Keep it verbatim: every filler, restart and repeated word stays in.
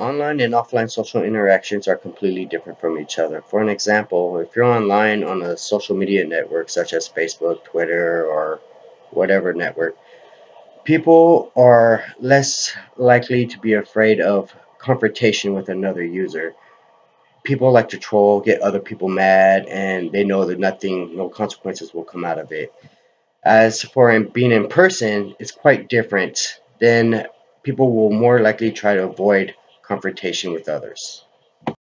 Online and offline social interactions are completely different from each other. For an example, if you're online on a social media network such as Facebook, Twitter, or whatever network, people are less likely to be afraid of confrontation with another user. People like to troll, get other people mad, and they know that nothing, no consequences will come out of it. As for in being in person, it's quite different. Then people will more likely try to avoid confrontation with others.